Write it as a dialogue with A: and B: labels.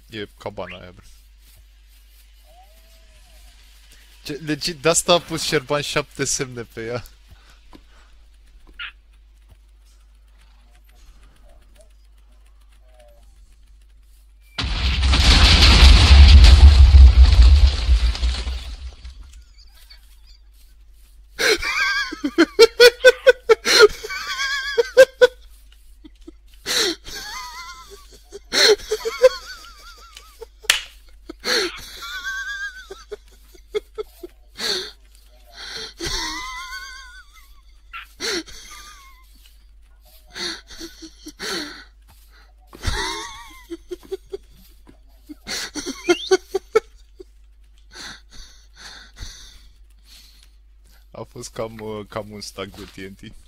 A: E cabana aia, bro. Legit, de asta a pus Șerban 7 semne pe ea. A fost cam un stack de TNT.